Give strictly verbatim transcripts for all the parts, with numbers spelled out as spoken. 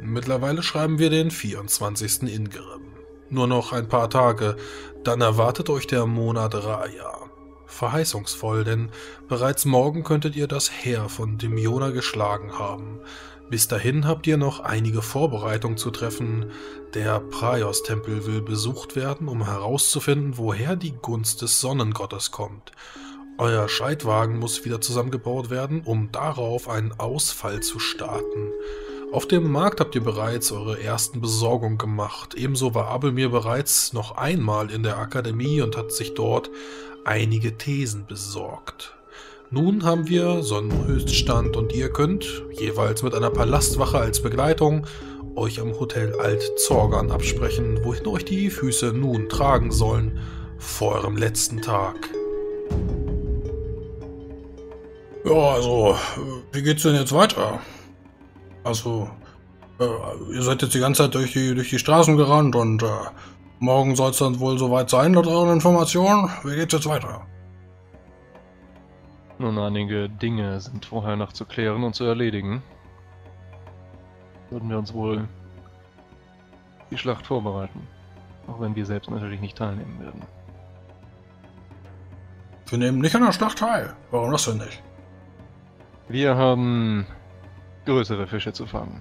Mittlerweile schreiben wir den vierundzwanzigsten Ingrim. Nur noch ein paar Tage, dann erwartet euch der Monat Raya. Verheißungsvoll, denn bereits morgen könntet ihr das Heer von Demiona geschlagen haben. Bis dahin habt ihr noch einige Vorbereitungen zu treffen. Der Praios-Tempel will besucht werden, um herauszufinden, woher die Gunst des Sonnengottes kommt. Euer Streitwagen muss wieder zusammengebaut werden, um darauf einen Ausfall zu starten. Auf dem Markt habt ihr bereits eure ersten Besorgungen gemacht. Ebenso war Abelmir bereits noch einmal in der Akademie und hat sich dort einige Thesen besorgt. Nun haben wir Sonnenhöchststand und ihr könnt, jeweils mit einer Palastwache als Begleitung, euch am Hotel Alt-Zorgan absprechen, wohin euch die Füße nun tragen sollen, vor eurem letzten Tag. Ja, also, wie geht's denn jetzt weiter? Also, äh, ihr seid jetzt die ganze Zeit durch die, durch die Straßen gerannt und äh, morgen soll es dann wohl soweit sein, laut euren Informationen. Wie geht's jetzt weiter? Nun, einige Dinge sind vorher noch zu klären und zu erledigen. Würden wir uns wohl die Schlacht vorbereiten. Auch wenn wir selbst natürlich nicht teilnehmen werden. Wir nehmen nicht an der Schlacht teil. Warum das denn nicht? Wir haben größere Fische zu fangen.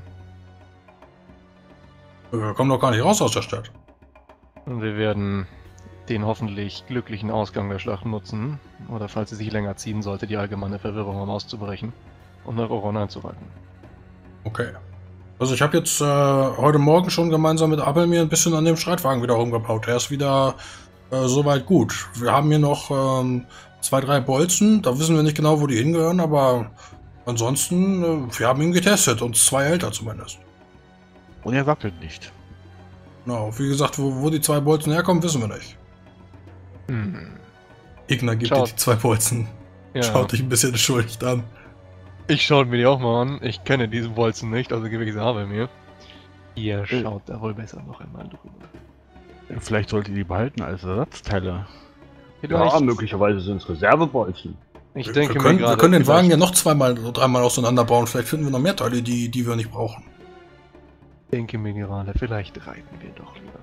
Wir kommen doch gar nicht raus aus der Stadt. Und wir werden den hoffentlich glücklichen Ausgang der Schlacht nutzen, oder falls sie sich länger ziehen sollte, die allgemeine Verwirrung um auszubrechen und nach Oron einzureiten. Okay. Also ich habe jetzt äh, heute Morgen schon gemeinsam mit Abelmir ein bisschen an dem Streitwagen wieder rumgebaut. Der ist wieder äh, soweit gut. Wir haben hier noch ähm, zwei, drei Bolzen. Da wissen wir nicht genau, wo die hingehören, aber ansonsten, äh, wir haben ihn getestet. Uns zwei älter zumindest. Und er wackelt nicht. Genau, wie gesagt, wo, wo die zwei Bolzen herkommen, wissen wir nicht. Hm. Igna gibt dir Schaut. die zwei Bolzen. Ja. Schaut dich ein bisschen entschuldigt an. Ich schaue mir die auch mal an. Ich kenne diese Bolzen nicht, also gebe ich sie bei mir. Ihr schaut da wohl besser noch einmal drüber. Vielleicht sollt ihr die behalten als Ersatzteile. Vielleicht. Ja, möglicherweise sind es Reservebolzen. Ich Wir, denke wir, können, mir gerade, wir können den Wagen vielleicht- ja noch zweimal oder dreimal auseinanderbauen. Vielleicht finden wir noch mehr Teile, die, die wir nicht brauchen. Ich denke mir gerade, vielleicht reiten wir doch lieber.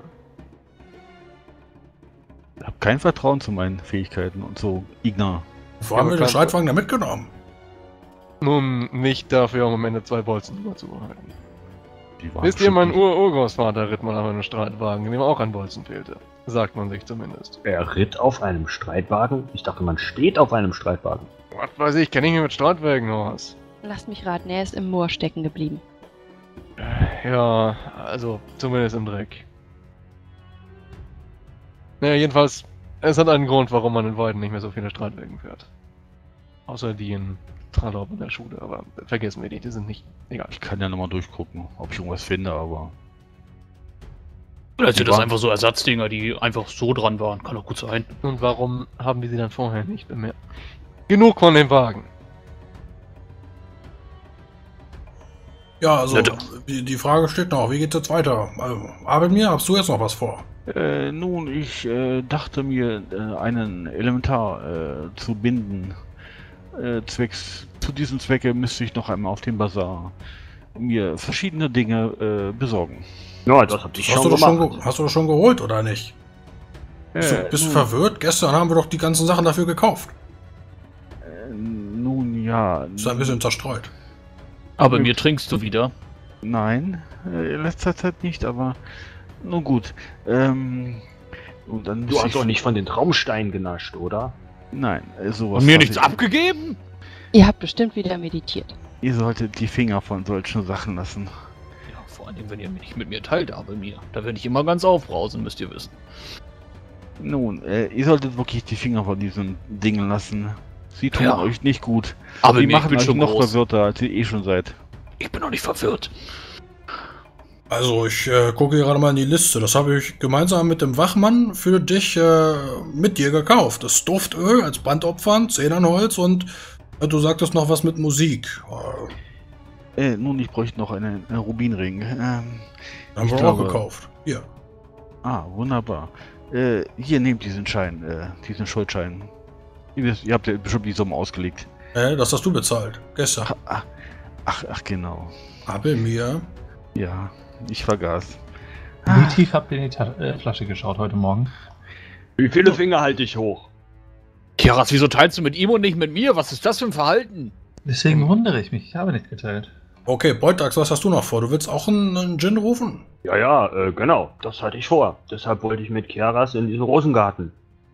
Ich habe kein Vertrauen zu meinen Fähigkeiten und so. Igna. Wo haben wir den bekannt- Streitwagen da mitgenommen? Nun, nicht dafür, um am Ende zwei Bolzen drüber zu behalten. Die waren Wisst ihr, mein bestimmt Ur-Urgroßvater ritt mal auf einem Streitwagen, in dem auch ein Bolzen fehlte. Sagt man sich zumindest. Er ritt auf einem Streitwagen? Ich dachte, man steht auf einem Streitwagen. Was weiß ich, kenne ich mich mit Streitwagen aus. Lasst mich raten, er ist im Moor stecken geblieben. Ja, also zumindest im Dreck. Naja, jedenfalls, es hat einen Grund, warum man in Weiden nicht mehr so viele Streitwagen fährt. Außer die in Trallop in der Schule, aber vergessen wir die, die sind nicht... Egal. Ich kann ja nochmal durchgucken, ob ich irgendwas finde, aber... Vielleicht sind Die das waren- einfach so Ersatzdinger, die einfach so dran waren. Kann doch gut sein. Und warum haben wir sie dann vorher nicht bemerkt? Genug von dem Wagen. Ja, also Ja, doch. die, die Frage steht noch. Wie geht's jetzt weiter? Also, Abelmir, hast du jetzt noch was vor? Äh, nun, ich äh, dachte mir, äh, einen Elementar äh, zu binden. Äh, zwecks, zu diesem Zwecke müsste ich noch einmal auf dem Bazar mir verschiedene Dinge äh, besorgen. Ja, das hab ich Hast schon du, das schon gemacht. ge- hast du das schon geholt oder nicht? Bist, du, Äh, bist du nun- verwirrt? Gestern haben wir doch die ganzen Sachen dafür gekauft. Äh, nun ja. Ist ein bisschen zerstreut. Aber mir trinkst du wieder. Nein, äh, in letzter Zeit nicht, aber nun gut. Ähm, und dann Du muss hast ich- doch nicht von den Traumsteinen genascht, oder? Nein, äh, sowas. Und mir hab nichts ich- abgegeben? Ihr habt bestimmt wieder meditiert. Ihr solltet die Finger von solchen Sachen lassen. Ja, vor allem, wenn ihr nicht mit mir teilt, aber mir. Da werde ich immer ganz aufbrausen, müsst ihr wissen. Nun, äh, ihr solltet wirklich die Finger von diesen Dingen lassen. Sie tun Ja. euch nicht gut. Aber Die mir, ich machen bin euch schon noch groß. verwirrter, als ihr eh schon seid. Ich bin noch nicht verwirrt. Also ich äh, gucke gerade mal in die Liste. Das habe ich gemeinsam mit dem Wachmann für dich äh, mit dir gekauft. Das Duftöl als Brandopfern, Zedernholz und äh, du sagtest noch was mit Musik. Äh, Äh, nun, ich bräuchte noch einen, einen Rubinring. Ähm, haben Ich wir glaube- auch gekauft. Hier. ah, wunderbar. Äh, hier, nehmt diesen Schein, äh, diesen Schuldschein. Ihr, wisst, ihr habt ja bestimmt die Summe ausgelegt. Äh, das hast du bezahlt. Gestern. Ach, ach, ach genau. Abelmir, Ja, ich vergaß. Wie tief habt ihr in die Ta äh, Flasche geschaut heute Morgen? Wie viele Finger halte ich hoch? Kiaras, wieso teilst du mit ihm und nicht mit mir? Was ist das für ein Verhalten? Deswegen wundere ich mich, ich habe nicht geteilt. Okay, Beutax, was hast du noch vor? Du willst auch einen, einen Gin rufen? Ja, ja, äh, genau. Das hatte ich vor. Deshalb wollte ich mit Kiaras in diesen Rosengarten.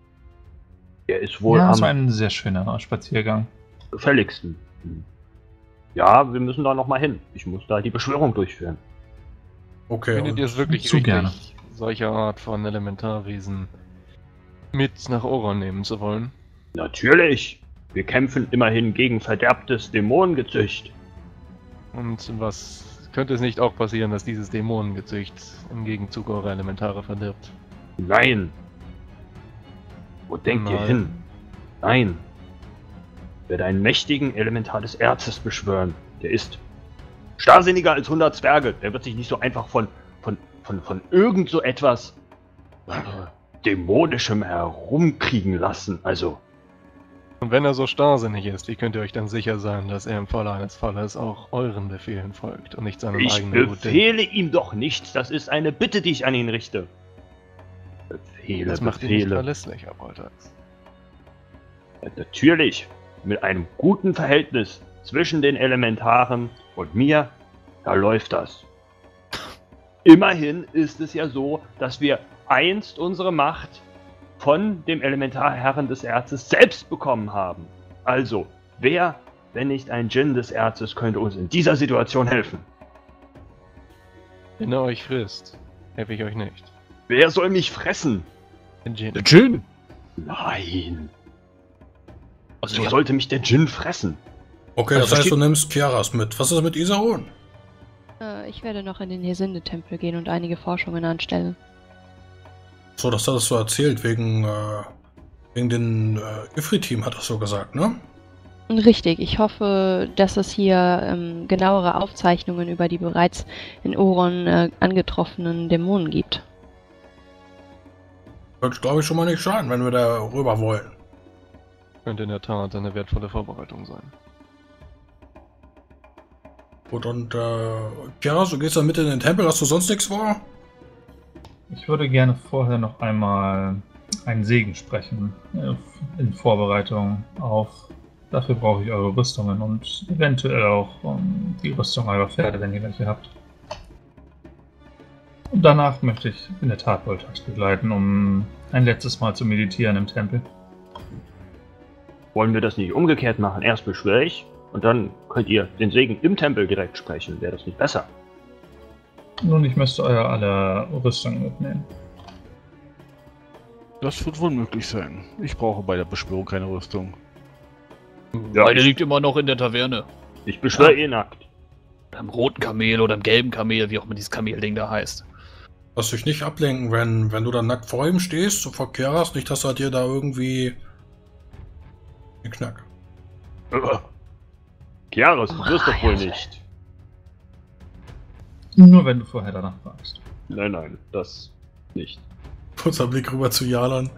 Er ist wohl Ja, am es war ein sehr schöner Spaziergang. gefälligsten. Hm. Ja, wir müssen da nochmal hin. Ich muss da die Beschwörung durchführen. Okay. Findet ihr es wirklich zu richtig, gerne. solche Art von Elementarwesen mit nach Oron nehmen zu wollen? Natürlich. Wir kämpfen immerhin gegen verderbtes Dämonengezücht. Und was könnte es nicht auch passieren, dass dieses Dämonengezücht im Gegenzug eure Elementare verdirbt? Nein. Wo denkt ihr Nein. hin? Nein. Ich werde einen mächtigen Elementar des Erzes beschwören. Der ist starrsinniger als hundert Zwerge. Der wird sich nicht so einfach von, von, von, von irgend so etwas äh, Dämonischem herumkriegen lassen. Also, Und wenn er so starrsinnig ist, wie könnt ihr euch dann sicher sein, dass er im Falle eines Falles auch euren Befehlen folgt und nicht seinem ich eigenen Gut denkt? befehle ihm doch nichts. Das ist eine Bitte, die ich an ihn richte. Befehle, Das macht ihn nicht Befehle. verlässlich, Herr Boltax. Ja, natürlich. Mit einem guten Verhältnis zwischen den Elementaren und mir, da läuft das. Immerhin ist es ja so, dass wir einst unsere Macht von dem Elementarherren des Erzes selbst bekommen haben. Also, wer, wenn nicht ein Djinn des Erzes, könnte uns in dieser Situation helfen? Wenn er euch frisst, helfe ich euch nicht. Wer soll mich fressen? Den Djinn. Der Djinn! Nein. Also, So ja, sollte mich der Djinn fressen. Okay, Also das heißt, versteht- du nimmst Kiaras mit. Was ist mit Isaron? Äh, ich werde noch in den Hesinde-Tempel gehen und einige Forschungen anstellen. So, das hat es so erzählt, wegen, äh, wegen den äh, Ifrit-Team hat das so gesagt, ne? Richtig, ich hoffe, dass es hier ähm, genauere Aufzeichnungen über die bereits in Oron äh, angetroffenen Dämonen gibt. Wird, glaube ich, schon mal nicht schaden, wenn wir da rüber wollen. Könnte in der Tat eine wertvolle Vorbereitung sein. Gut, und äh, Kiaras, du gehst dann mit in den Tempel, hast du sonst nichts vor? Ich würde gerne vorher noch einmal einen Segen sprechen, äh, in Vorbereitung auf. Dafür brauche ich eure Rüstungen und eventuell auch um, die Rüstung eurer Pferde, wenn ihr welche habt. Und danach möchte ich in der Tat Boltax begleiten, um ein letztes Mal zu meditieren im Tempel. Wollen wir das nicht umgekehrt machen? Erst beschwöre ich und dann könnt ihr den Segen im Tempel direkt sprechen. Wäre das nicht besser? Nun, ich müsste euer aller Rüstung mitnehmen. Das wird wohl möglich sein. Ich brauche bei der Beschwörung keine Rüstung. Ja, meine ich, liegt immer noch in der Taverne. ich beschwöre eh nackt. Oder im roten Kamel oder im gelben Kamel, wie auch immer dieses Kamelding da heißt. Lass dich nicht ablenken, wenn, wenn du dann nackt vor ihm stehst, so vor Kiaras, nicht, dass er dir da irgendwie den Knack. Ugh. Kiaras, du wirst doch wohl nicht. Nur wenn du vorher danach fragst. Nein, nein, das nicht. Kurzer Blick rüber zu Jalan.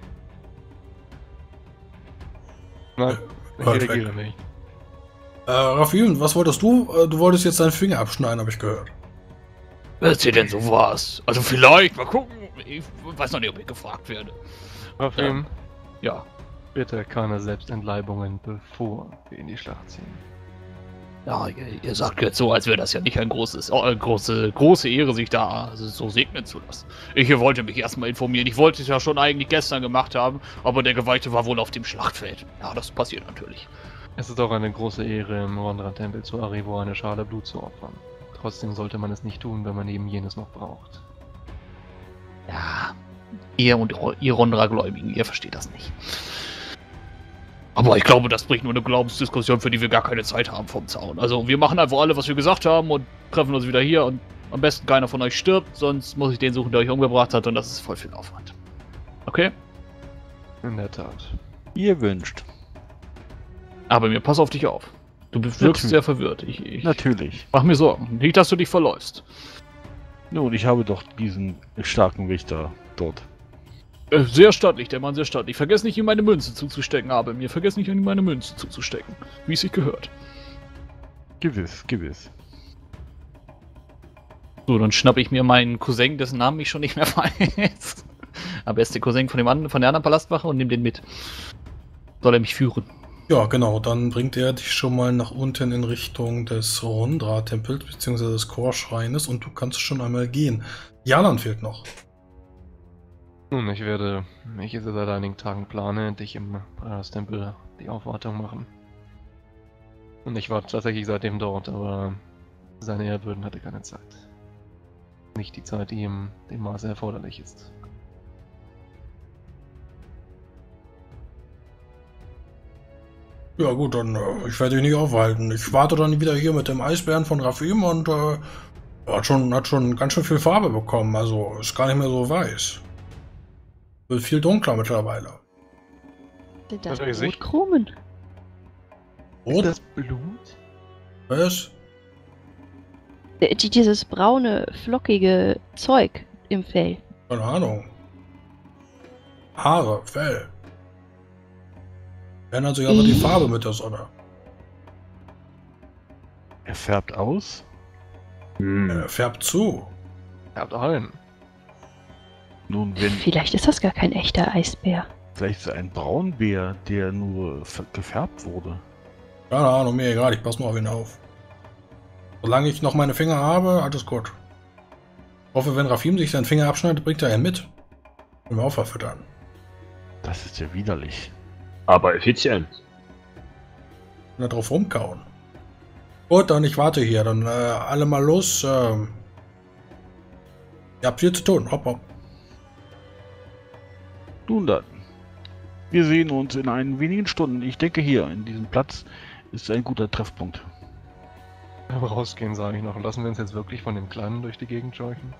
Nein, ich Hört reagiere weg. nicht. Äh, Rafim, was wolltest du? Äh, du wolltest jetzt deinen Finger abschneiden, habe ich gehört. Erzähl denn sowas? Also vielleicht, mal gucken. Ich weiß noch nicht, ob ich gefragt werde. Rafim, Ja. bitte keine Selbstentleibungen, bevor wir in die Schlacht ziehen. Ja, ihr, ihr sagt jetzt so, als wäre das ja nicht ein großes, äh, große, große Ehre, sich da also so segnen zu lassen. Ich wollte mich erstmal informieren. Ich wollte es ja schon eigentlich gestern gemacht haben, aber der Geweihte war wohl auf dem Schlachtfeld. Ja, das passiert natürlich. Es ist auch eine große Ehre, im Rondra-Tempel zu Arrivo eine Schale Blut zu opfern. Trotzdem sollte man es nicht tun, wenn man eben jenes noch braucht. Ja, ihr und ihr Rondra-Gläubigen, ihr versteht das nicht. Aber ich glaube, das bringt nur eine Glaubensdiskussion, für die wir gar keine Zeit haben vom Zaun. Also wir machen einfach alle, was wir gesagt haben und treffen uns wieder hier und am besten keiner von euch stirbt, sonst muss ich den suchen, der euch umgebracht hat und das ist voll viel Aufwand. Okay? In der Tat. Ihr wünscht. Aber mir pass auf dich auf. Du wirkst Natürlich. sehr verwirrt. Ich, ich Natürlich. mach mir Sorgen. Nicht, dass du dich verläufst. Nun, ich habe doch diesen starken Wächter dort. Äh, sehr stattlich, der Mann sehr stattlich. Vergiss nicht, ihm meine Münze zuzustecken, aber mir vergiss nicht, ihm meine Münze zuzustecken. Wie es sich gehört. Gewiss, gewiss. So, dann schnappe ich mir meinen Cousin, dessen Namen ich schon nicht mehr weiß. Aber er ist der Cousin von, dem anderen, von der anderen Palastwache und nehme den mit. Soll er mich führen? Ja, genau, dann bringt er dich schon mal nach unten in Richtung des Rondra-Tempels, beziehungsweise des Chorschreines, und du kannst schon einmal gehen. Jalan fehlt noch. Nun, ich werde, wie ich es seit einigen Tagen plane, dich im Tempel die Aufwartung machen. Und ich war tatsächlich seitdem dort, aber seine Ehrwürden hatte keine Zeit. Nicht die Zeit, die ihm dem Maße erforderlich ist. Ja gut, dann äh, ich werde dich nicht aufhalten. Ich warte dann wieder hier mit dem Eisbären von Rafim und äh, hat schon hat schon ganz schön viel Farbe bekommen, also ist gar nicht mehr so weiß. Wird viel dunkler mittlerweile. Sind das Das weiß ich. Brotkrumen? Rot? das Blut? Was? Äh, die- Dieses braune, flockige Zeug im Fell. Keine Ahnung. Haare, Fell. Ändert sich aber die Farbe mit der Sonne. Er färbt aus. Hm. Er färbt zu. Ihr habt allen. Nun, wenn Vielleicht ist das gar kein echter Eisbär. vielleicht ist er ein Braunbär, der nur ver- gefärbt wurde. Keine Ahnung, mir egal, ich passe nur auf ihn auf. Solange ich noch meine Finger habe, alles gut. Ich hoffe, wenn Rafim sich seinen Finger abschneidet, bringt er einen mit. Und wir auch verfüttern. Das ist ja widerlich. Aber effizient. Und da drauf rumkauen. Gut, dann ich warte hier. Dann äh, alle mal los. Ähm, ihr habt viel zu tun. Hopp, hopp. Nun dann. Wir sehen uns in ein wenigen Stunden. Ich denke, hier, in diesem Platz, ist ein guter Treffpunkt. Aber rausgehen, sage ich noch. Und lassen wir uns jetzt wirklich von dem Kleinen durch die Gegend scheuchen?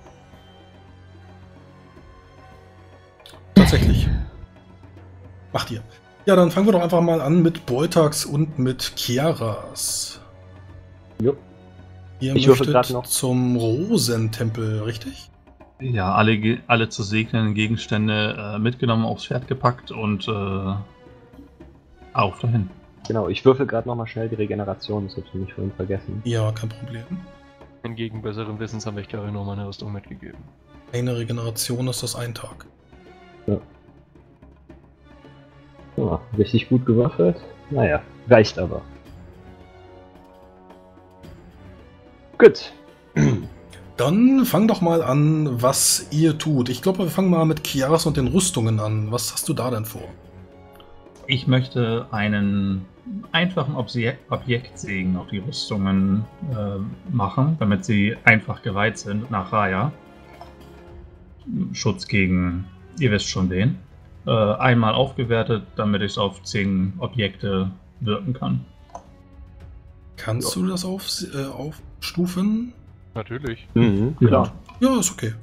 Tatsächlich. Macht ihr. Ja, dann fangen wir doch einfach mal an mit Boltax und mit Kiaras. Jo. Ihr Ich würfel möchtet grad noch. zum Rosentempel, richtig? Ja, alle, ge- alle zu segnenden Gegenstände äh, mitgenommen, aufs Pferd gepackt und äh, auf dahin. Genau, ich würfel gerade nochmal schnell die Regeneration, das habe ich nämlich vorhin vergessen. Ja, kein Problem. Hingegen besseren Wissens habe ich Karin nur meine Rüstung mitgegeben. Eine Regeneration ist das ein Tag. Ja, richtig gut gewürfelt. Naja, reicht aber. Gut. Dann fang doch mal an, was ihr tut. Ich glaube, wir fangen mal mit Kiaras und den Rüstungen an. Was hast du da denn vor? Ich möchte einen einfachen Objek Objektsegen auf die Rüstungen äh, machen, damit sie einfach geweiht sind nach Raya. Schutz gegen, ihr wisst schon wen. Äh, einmal aufgewertet, damit ich es auf zehn Objekte wirken kann. Kannst du das auf, äh, aufstufen? Natürlich. Mhm, klar. Ja, ist okay.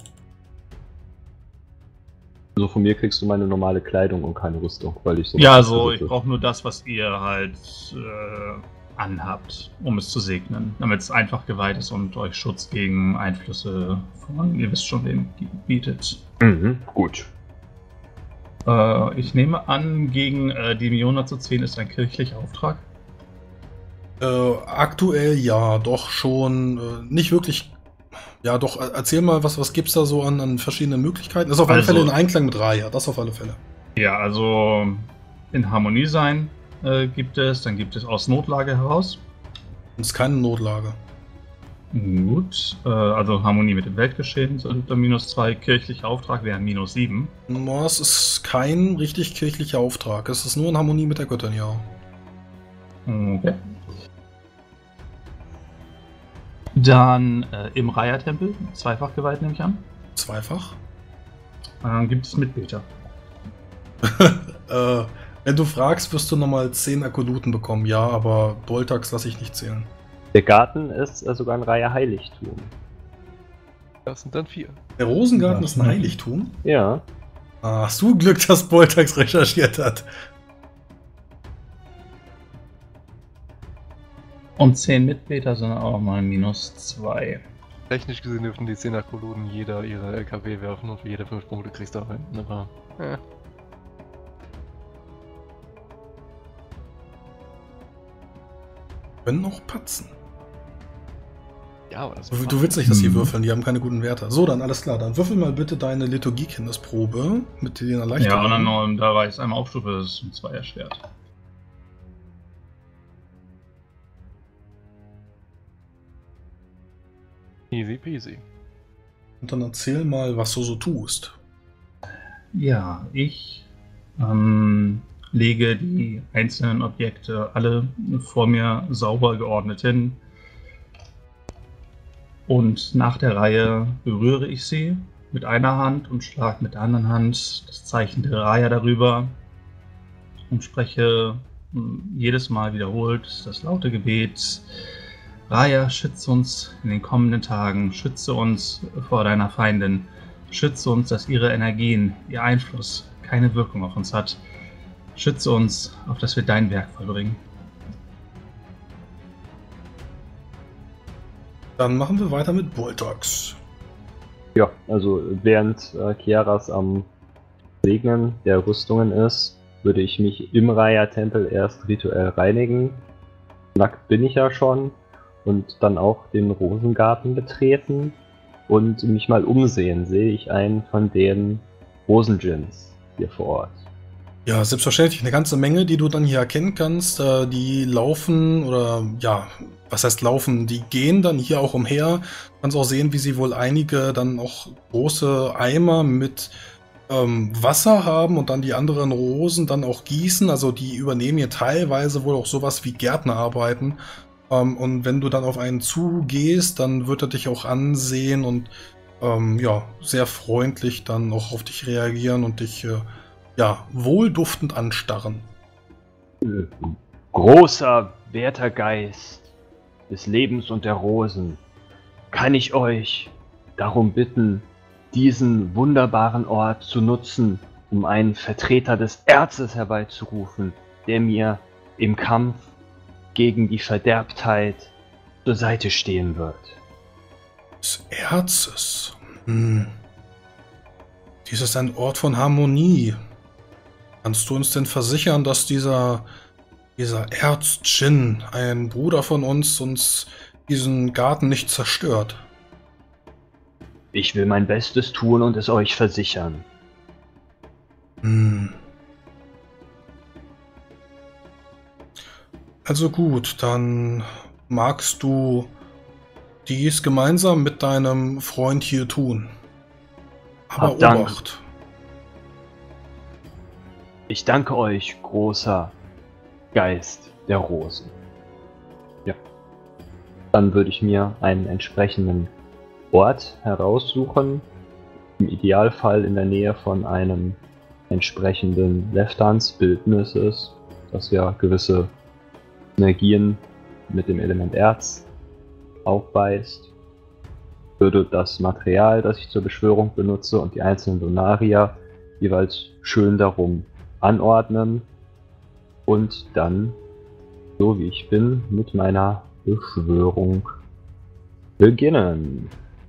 Also von mir kriegst du meine normale Kleidung und keine Rüstung, weil ich so. Ja, also ich brauche nur das, was ihr halt äh, anhabt, um es zu segnen, damit es einfach geweiht ist und euch Schutz gegen Einflüsse von, ihr wisst schon, wem bietet. Mhm, gut. Äh, ich nehme an, gegen äh, die Miona zu ziehen ist ein kirchlicher Auftrag. Äh, aktuell ja, doch schon. Äh, nicht wirklich. Ja, doch, äh, erzähl mal, was, was gibt's da so an, an verschiedenen Möglichkeiten? Ist auf alle Also- Fälle in Einklang mit Raya, das auf alle Fälle. Ja, also in Harmonie sein äh, gibt es, dann gibt es aus Notlage heraus. Das ist keine Notlage. Gut, äh, also Harmonie mit dem Weltgeschehen sind dann minus zwei, kirchlicher Auftrag wären minus sieben. No, es ist kein richtig kirchlicher Auftrag. Es ist nur in Harmonie mit der Göttin, ja. Okay. Dann äh, im Raya-Tempel, zweifach geweiht nehme ich an, Zweifach. äh, gibt es Mitbeter. äh, wenn du fragst, wirst du nochmal zehn Akoluten bekommen, ja, aber Boltax lasse ich nicht zählen. Der Garten ist äh, sogar ein Reihe Heiligtum. Das sind dann vier. Der Rosengarten Ja. ist ein Heiligtum. Ja. Ah, hast du Glück, dass Boltax recherchiert hat. Und zehn Mitbeter sind auch mal minus zwei. Technisch gesehen dürften die zehn Akoluden jeder ihre L K W werfen und für jede fünf Punkte kriegst du einen. Aber, äh. Können noch patzen. Ja, aber das Du, du willst nicht, dass die Hm. würfeln, die haben keine guten Werte. So, dann alles klar. Dann würfel mal bitte deine Liturgiekenntnisprobe mit den Ja, Erleichterungen. und dann noch, da war ich es einmal aufstufe, das ist ein Zweierschwert. Easy peasy. Und dann erzähl mal, was du so tust. Ja, ich ähm, lege die einzelnen Objekte alle vor mir sauber geordnet hin. Und nach der Reihe berühre ich sie mit einer Hand und schlage mit der anderen Hand das Zeichen der Raya darüber und spreche mh, jedes Mal wiederholt das laute Gebet: Raya, schütze uns in den kommenden Tagen, schütze uns vor deiner Feindin, schütze uns, dass ihre Energien, ihr Einfluss keine Wirkung auf uns hat. Schütze uns, auf dass wir dein Werk vollbringen. Dann machen wir weiter mit Boltox. Ja, also während äh, Kiaras am Segnen der Rüstungen ist, würde ich mich im Raya-Tempel erst rituell reinigen. Nackt bin ich ja schon. Und dann auch den Rosengarten betreten und mich mal umsehen. Sehe ich einen von den Rosengins hier vor Ort? Ja, selbstverständlich. Eine ganze Menge, die du dann hier erkennen kannst. Äh, die laufen oder, ja, was heißt laufen? Die gehen dann hier auch umher. Du kannst auch sehen, wie sie wohl einige dann auch große Eimer mit ähm, Wasser haben und dann die anderen Rosen dann auch gießen. Also die übernehmen hier teilweise wohl auch sowas wie Gärtnerarbeiten. Um, und wenn du dann auf einen zugehst, dann wird er dich auch ansehen und ähm, ja, sehr freundlich dann auch auf dich reagieren und dich äh, ja, wohlduftend anstarren. Großer, werter Geist des Lebens und der Rosen, kann ich euch darum bitten, diesen wunderbaren Ort zu nutzen, um einen Vertreter des Erzes herbeizurufen, der mir im Kampf gegen die Verderbtheit zur Seite stehen wird. Des Erzes. Hm. Dies ist ein Ort von Harmonie. Kannst du uns denn versichern, dass dieser, dieser Erz-Djinn, ein Bruder von uns, uns diesen Garten nicht zerstört? Ich will mein Bestes tun und es euch versichern. Hm. Also gut, dann magst du dies gemeinsam mit deinem Freund hier tun. Aber Hab Dank. Obacht. Ich danke euch, großer Geist der Rosen. Ja. Dann würde ich mir einen entsprechenden Ort heraussuchen. Im Idealfall in der Nähe von einem entsprechenden Lefthands-Bildnis ist, das ja gewisse Energien mit dem Element Erz aufweist. Würde das Material, das ich zur Beschwörung benutze, und die einzelnen Donarier jeweils schön darum anordnen und dann, so wie ich bin, mit meiner Beschwörung beginnen.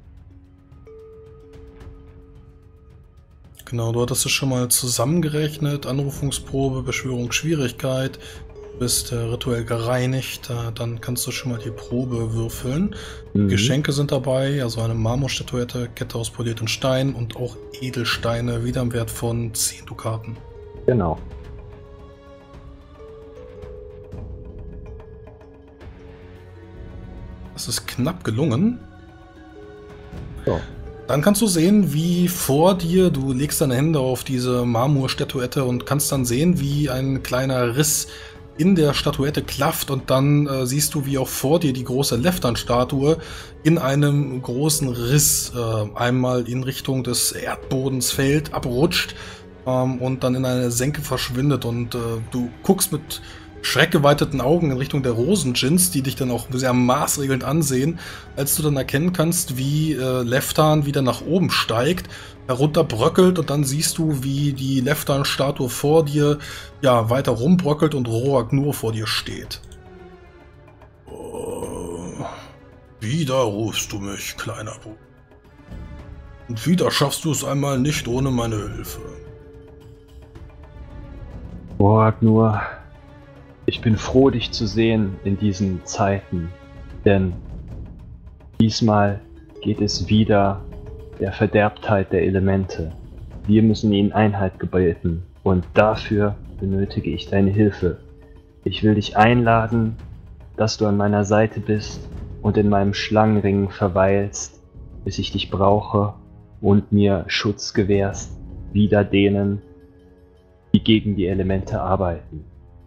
Genau, du hattest es schon mal zusammengerechnet. Anrufungsprobe, Beschwörung, Schwierigkeit. Du bist äh, rituell gereinigt. Äh, dann kannst du schon mal die Probe würfeln. Mhm. Geschenke sind dabei, also eine Marmorstatuette, Kette aus poliertem Stein und auch Edelsteine, wieder im Wert von zehn Dukaten. Genau. Das ist knapp gelungen. So. Dann kannst du sehen, wie vor dir, du legst deine Hände auf diese Marmorstatuette und kannst dann sehen, wie ein kleiner Riss in der Statuette klafft, und dann äh, siehst du, wie auch vor dir die große Leftan-Statue in einem großen Riss äh, einmal in Richtung des Erdbodens fällt, abrutscht ähm, und dann in eine Senke verschwindet, und äh, du guckst mit schreckgeweiteten Augen in Richtung der Rosengins, die dich dann auch sehr maßregelnd ansehen, als du dann erkennen kannst, wie äh, Leftan wieder nach oben steigt, herunterbröckelt, und dann siehst du, wie die Leftan-Statue vor dir ja weiter rumbröckelt und Roak nur vor dir steht. Oh, wieder rufst du mich, kleiner Bruder. Und wieder schaffst du es einmal nicht ohne meine Hilfe. Roak nur. Ich bin froh, dich zu sehen in diesen Zeiten, denn Diesmal geht es wieder der Verderbtheit der Elemente. Wir müssen ihnen Einhalt gebieten und dafür benötige ich deine Hilfe. Ich will dich einladen, dass du an meiner Seite bist und in meinem Schlangenring verweilst, bis ich dich brauche und mir Schutz gewährst, wider denen, die gegen die Elemente arbeiten.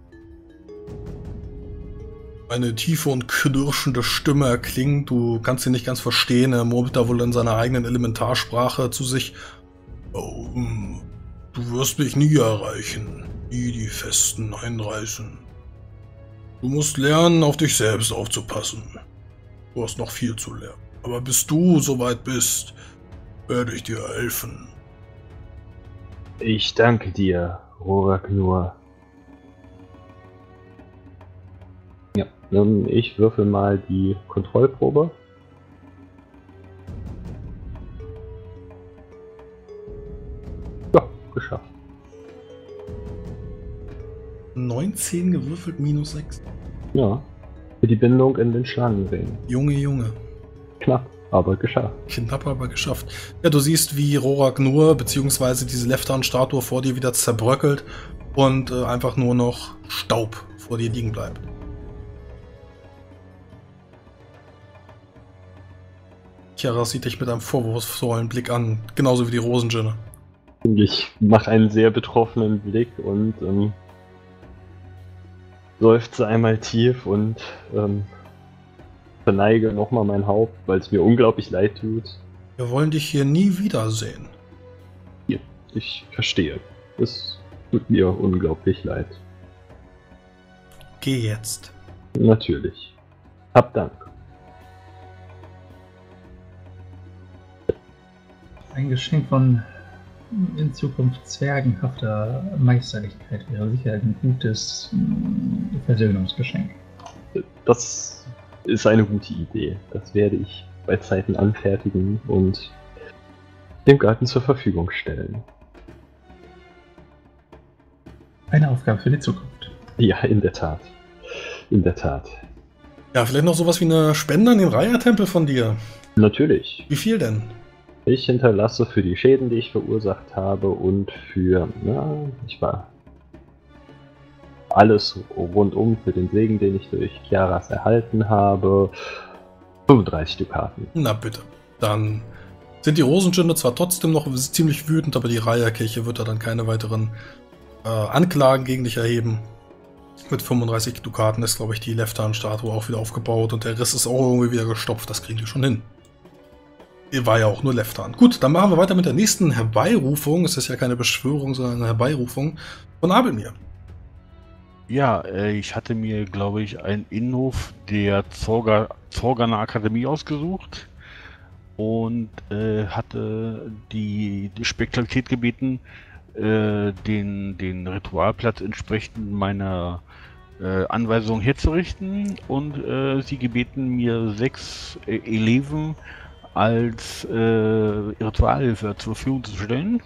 Eine tiefe und knirschende Stimme erklingt, du kannst sie nicht ganz verstehen, er murmelt da wohl in seiner eigenen Elementarsprache zu sich. Oh, du wirst mich nie erreichen, nie die Festen einreißen. Du musst lernen, auf dich selbst aufzupassen. Du hast noch viel zu lernen. Aber bis du soweit bist, werde ich dir helfen. Ich danke dir, Roragnur. Ja, ich würfel mal die Kontrollprobe. Ja, geschafft. neunzehn gewürfelt, minus sechs. Ja, für die Bindung in den Schlangenring. Junge, Junge. Knapp, aber geschafft. Knapp, aber geschafft. Ja, du siehst, wie Roragnur, beziehungsweise diese Leftan-Statue vor dir wieder zerbröckelt und äh, einfach nur noch Staub vor dir liegen bleibt. Chiara sieht dich mit einem vorwurfsvollen Blick an, genauso wie die Rosenjinne. Ich mache einen sehr betroffenen Blick und ähm, seufze einmal tief und ähm, verneige nochmal mein Haupt, weil es mir unglaublich leid tut. Wir wollen dich hier nie wiedersehen. Ja, ich verstehe. Es tut mir unglaublich leid. Geh jetzt. Natürlich. Hab Dank. Ein Geschenk von in Zukunft zwergenhafter Meisterlichkeit wäre sicher ein gutes mh, Versöhnungsgeschenk. Das ist eine gute Idee. Das werde ich bei Zeiten anfertigen und dem Garten zur Verfügung stellen. Eine Aufgabe für die Zukunft. Ja, in der Tat. In der Tat. Ja, vielleicht noch sowas wie eine Spende an den Raya-Tempel von dir. Natürlich. Wie viel denn? Ich hinterlasse für die Schäden, die ich verursacht habe und für, na, ich war alles rundum für den Segen, den ich durch Chiaras erhalten habe, fünfunddreißig Dukaten. Na bitte. Dann sind die Rosenjinne zwar trotzdem noch ziemlich wütend, aber die Raya-Kirche wird da dann keine weiteren äh, Anklagen gegen dich erheben. Mit fünfunddreißig Dukaten ist, glaube ich, die Leftan-Statue auch wieder aufgebaut und der Riss ist auch irgendwie wieder gestopft. Das kriegen die schon hin. War ja auch nur Leftan. Gut, dann machen wir weiter mit der nächsten Herbeirufung. Es ist ja keine Beschwörung, sondern eine Herbeirufung von Abelmir. Ja, äh, ich hatte mir, glaube ich, einen Innenhof der Zorga, Zorganer Akademie ausgesucht und äh, hatte die, die Spezialität gebeten, äh, den, den Ritualplatz entsprechend meiner äh, Anweisung herzurichten und äh, sie gebeten, mir sechs äh, Eleven als äh, Ritualhilfe zur Verfügung zu stellen.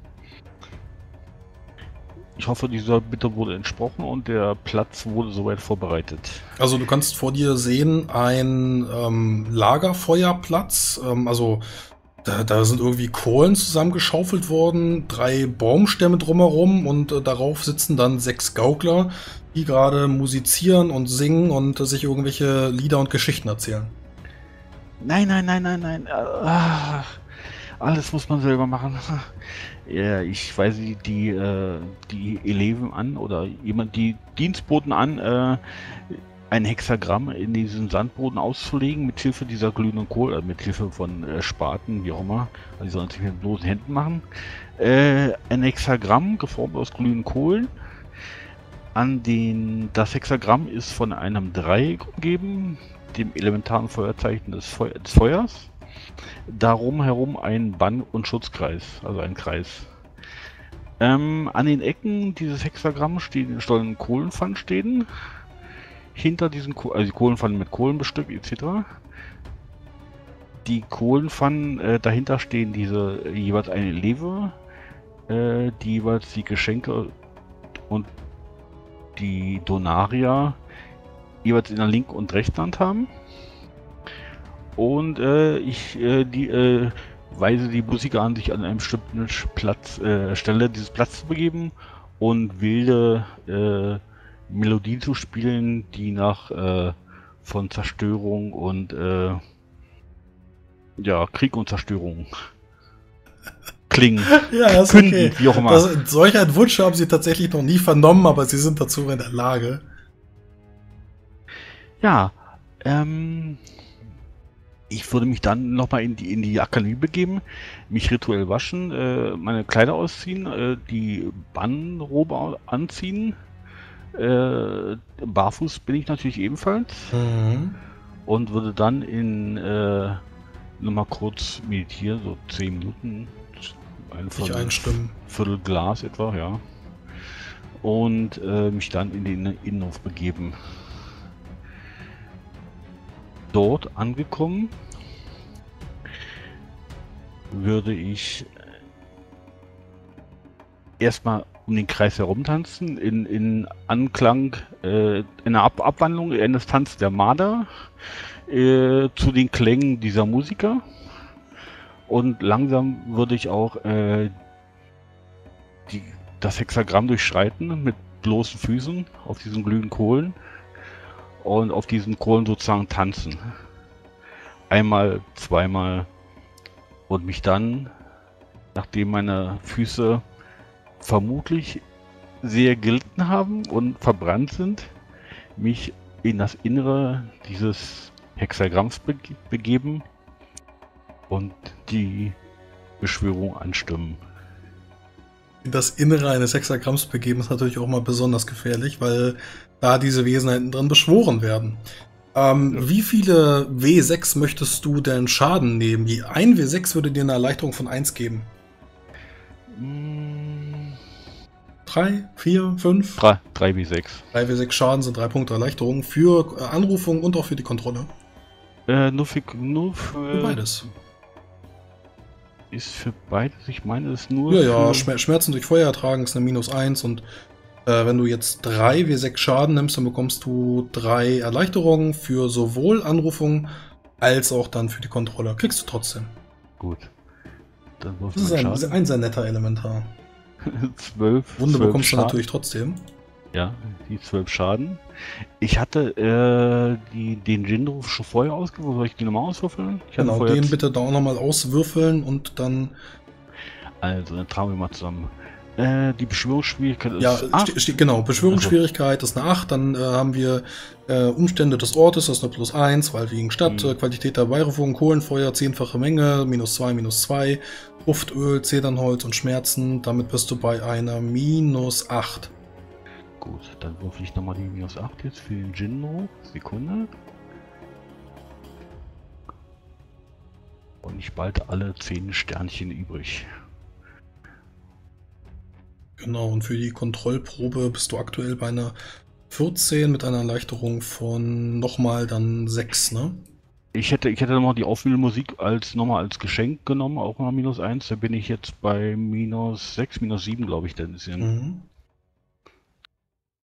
Ich hoffe, dieser Bitte wurde entsprochen und der Platz wurde soweit vorbereitet. Also du kannst vor dir sehen ein ähm, Lagerfeuerplatz, ähm, also da, da sind irgendwie Kohlen zusammengeschaufelt worden, drei Baumstämme drumherum und äh, darauf sitzen dann sechs Gaukler, die gerade musizieren und singen und äh, sich irgendwelche Lieder und Geschichten erzählen. Nein, nein, nein, nein, nein. Ah, alles muss man selber machen. Ja, ich weise die, die, äh, die Eleven an oder jemand, die Dienstboten an, äh, ein Hexagramm in diesen Sandboden auszulegen mit Hilfe dieser glühenden Kohle, äh, mit Hilfe von äh, Spaten, wie auch immer. Also die sollen es nicht mit bloßen Händen machen. Äh, ein Hexagramm geformt aus glühenden Kohlen. An den, das Hexagramm ist von einem Dreieck umgeben, dem elementaren Feuerzeichen des, Feu des Feuers. Darum herum ein Bann- und Schutzkreis, also ein Kreis. Ähm, an den Ecken dieses Hexagramms stehen, sollen Kohlenpfannen stehen. Hinter diesen, Ko also die Kohlenpfannen mit Kohlen bestückt et cetera. Die Kohlenpfannen, äh, dahinter stehen diese äh, jeweils eine Leve, äh, die jeweils die Geschenke und die Donaria jeweils in der linken und rechten Hand haben. Und äh, ich äh, die, äh, weise die Musiker an, sich an einem bestimmten Platz, äh, Stelle dieses Platz zu begeben und wilde äh, Melodie zu spielen, die nach äh, von Zerstörung und äh, ja, Krieg und Zerstörung klingen. Ja, ist Künden, okay. wie auch immer. Das, solch einen Wunsch haben sie tatsächlich noch nie vernommen, aber sie sind dazu in der Lage. Ja, ähm, ich würde mich dann nochmal in die, in die Akademie begeben, mich rituell waschen, äh, meine Kleider ausziehen, äh, die Bannrobe anziehen. Äh, barfuß bin ich natürlich ebenfalls. Mhm. Und würde dann in äh, nochmal kurz meditieren, so zehn Minuten. Ein Sich einstimmen. Viertel Glas etwa, ja. Und äh, mich dann in den Innenhof begeben. Dort angekommen würde ich erstmal um den Kreis herumtanzen, in, in Anklang, äh, in einer Ab Abwandlung eines Tanz der Marder äh, zu den Klängen dieser Musiker. Und langsam würde ich auch äh, die, das Hexagramm durchschreiten mit bloßen Füßen auf diesen glühenden Kohlen und auf diesen Kohlen sozusagen tanzen. Einmal, zweimal und mich dann, nachdem meine Füße vermutlich sehr gelitten haben und verbrannt sind, mich in das Innere dieses Hexagramms bege begeben und die Beschwörung anstimmen. Das Innere eines Hexagramms begeben ist natürlich auch mal besonders gefährlich, weil da diese Wesenheiten drin beschworen werden. Ähm, ja. Wie viele W sechs möchtest du denn Schaden nehmen? Je ein W sechs würde dir eine Erleichterung von eins geben. Drei, vier, fünf? Drei, drei W sechs. Drei W sechs Schaden sind drei Punkte Erleichterung für äh, Anrufung und auch für die Kontrolle. Äh, nur für, nur für, für beides. Ist für beides? Ich meine, es ist nur ja, ja, für... Schmer Schmerzen durch Feuer ertragen ist eine minus eins und äh, wenn du jetzt drei W sechs Schaden nimmst, dann bekommst du drei Erleichterungen für sowohl Anrufung als auch dann für die Kontrolle. Kriegst du trotzdem. Gut. Dann das ist ein, ein sehr netter Elementar. zwölf. Wunde zwölf bekommst Schaden. du natürlich trotzdem. Ja, die zwölf Schaden. Ich hatte äh, die, den Jinro schon vorher ausgewürfelt. Soll ich den nochmal auswürfeln? Ich genau, den bitte da auch nochmal auswürfeln und dann... Also, dann tragen wir mal zusammen. Äh, die Beschwörungsschwierigkeit ist ja, acht. Ste genau, Beschwörungsschwierigkeit ist eine acht. Dann äh, haben wir äh, Umstände des Ortes, das ist eine plus eins, weil wegen Stadt, mhm. äh, Qualität der Beirufung, Kohlenfeuer, zehnfache Menge, minus zwei, minus zwei, Duftöl, Zedernholz und Schmerzen. Damit bist du bei einer minus acht. Gut, dann würfel ich nochmal die minus acht jetzt für den Jinro. Sekunde. Und ich behalte alle zehn Sternchen übrig. Genau, und für die Kontrollprobe bist du aktuell bei einer vierzehn mit einer Erleichterung von nochmal dann sechs, ne? Ich hätte, ich hätte nochmal die Aufwühlmusik als nochmal als Geschenk genommen, auch mal minus eins. Da bin ich jetzt bei minus sechs, minus sieben, glaube ich, denn ist ja. Mhm.